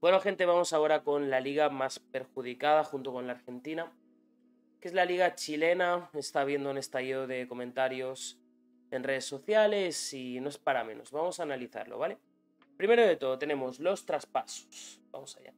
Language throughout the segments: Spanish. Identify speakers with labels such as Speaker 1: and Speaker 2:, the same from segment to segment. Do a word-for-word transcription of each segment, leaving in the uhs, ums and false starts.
Speaker 1: Bueno, gente, vamos ahora con la liga más perjudicada junto con la Argentina, que es la liga chilena. Está habiendo un estallido de comentarios en redes sociales y no es para menos. Vamos a analizarlo, ¿vale? Primero de todo tenemos los traspasos. Vamos allá.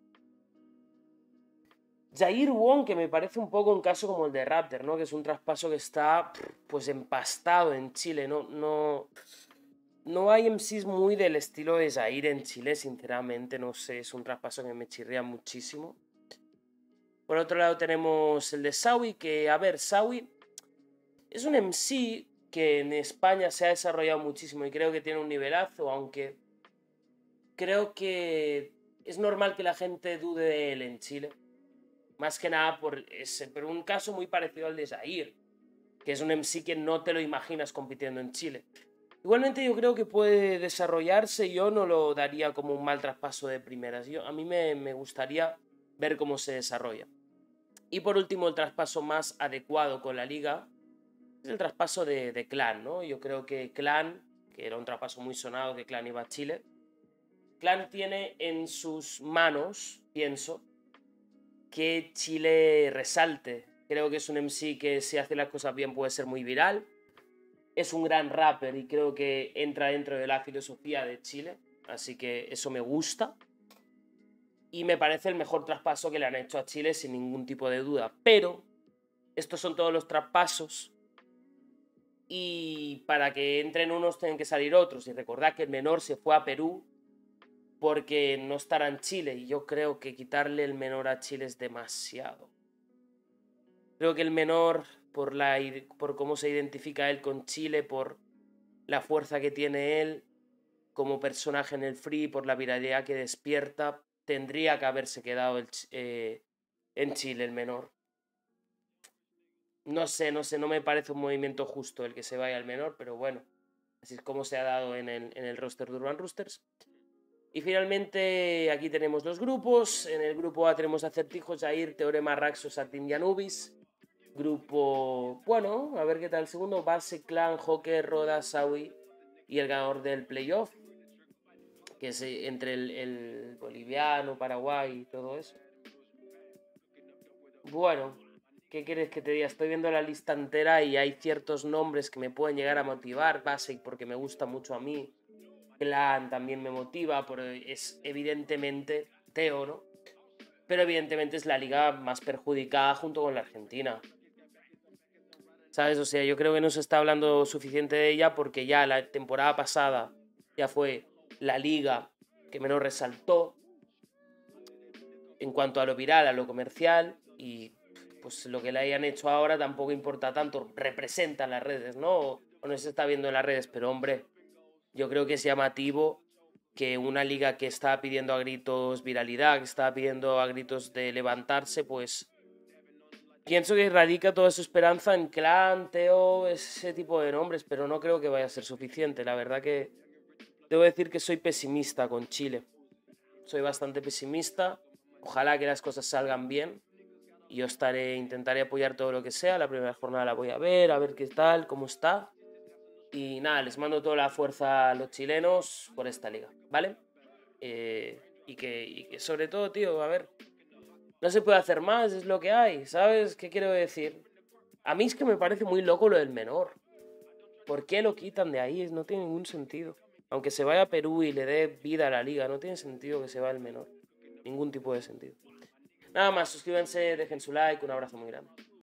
Speaker 1: Jair Wong, que me parece un poco un caso como el de Raptor, ¿no? Que es un traspaso que está pues empastado en Chile, no, no, no hay M Cs muy del estilo de Jair en Chile, sinceramente, no sé, es un traspaso que me chirría muchísimo. Por otro lado tenemos el de Sawi, que, a ver, Sawi es un M C que en España se ha desarrollado muchísimo y creo que tiene un nivelazo, aunque creo que es normal que la gente dude de él en Chile. Más que nada por ese, pero un caso muy parecido al de Zaire, que es un M C que no te lo imaginas compitiendo en Chile. Igualmente yo creo que puede desarrollarse, yo no lo daría como un mal traspaso de primeras. Yo, a mí me, me gustaría ver cómo se desarrolla. Y por último, el traspaso más adecuado con la liga es el traspaso de, de Clan, ¿no? Yo creo que Clan, que era un traspaso muy sonado, que Clan iba a Chile, Clan tiene en sus manos, pienso, que Chile resalte. Creo que es un M C que si hace las cosas bien puede ser muy viral. Es un gran rapper y creo que entra dentro de la filosofía de Chile. Así que eso me gusta. Y me parece el mejor traspaso que le han hecho a Chile sin ningún tipo de duda. Pero estos son todos los traspasos. Y para que entren unos tienen que salir otros. Y recordad que el menor se fue a Perú porque no estará en Chile. Y yo creo que quitarle el menor a Chile es demasiado. Creo que el menor, por, la, por cómo se identifica él con Chile, por la fuerza que tiene él como personaje en el free, por la viralidad que despierta, tendría que haberse quedado el, eh, en Chile el menor. No sé, no sé, no me parece un movimiento justo el que se vaya al menor, pero bueno, así es como se ha dado en el, en el roster de Urban Roosters. Y finalmente aquí tenemos los grupos. En el grupo A tenemos Acertijos, Jair, Teorema, Raxos, Satin y Anubis. Grupo, bueno, a ver qué tal el segundo. Base, Clan, Joker, Roda, Sawi y el ganador del playoff, que es entre el, el boliviano, Paraguay y todo eso. Bueno, ¿qué quieres que te diga? Estoy viendo la lista entera y hay ciertos nombres que me pueden llegar a motivar. Basic porque me gusta mucho a mí. Clan también me motiva, pero es evidentemente Teo, ¿no? Pero evidentemente es la liga más perjudicada junto con la Argentina. ¿Sabes? O sea, yo creo que no se está hablando suficiente de ella porque ya la temporada pasada ya fue la liga que menos resaltó en cuanto a lo viral, a lo comercial, y pues lo que le hayan hecho ahora tampoco importa tanto, representa las redes, ¿no? O no se está viendo en las redes, pero hombre, yo creo que es llamativo que una liga que está pidiendo a gritos viralidad, que está pidiendo a gritos de levantarse, pues pienso que radica toda su esperanza en Clan, Teo, ese tipo de nombres, pero no creo que vaya a ser suficiente. La verdad que debo decir que soy pesimista con Chile. Soy bastante pesimista. Ojalá que las cosas salgan bien. Y yo estaré, intentaré apoyar todo lo que sea. La primera jornada la voy a ver, a ver qué tal, cómo está. Y nada, les mando toda la fuerza a los chilenos por esta liga, ¿vale? Eh, y, que, y que sobre todo, tío, a ver, no se puede hacer más, es lo que hay, ¿sabes? ¿Qué quiero decir? A mí es que me parece muy loco lo del menor. ¿Por qué lo quitan de ahí? No tiene ningún sentido. Aunque se vaya a Perú y le dé vida a la liga, no tiene sentido que se vaya el menor. Ningún tipo de sentido. Nada más, suscríbanse, dejen su like, un abrazo muy grande.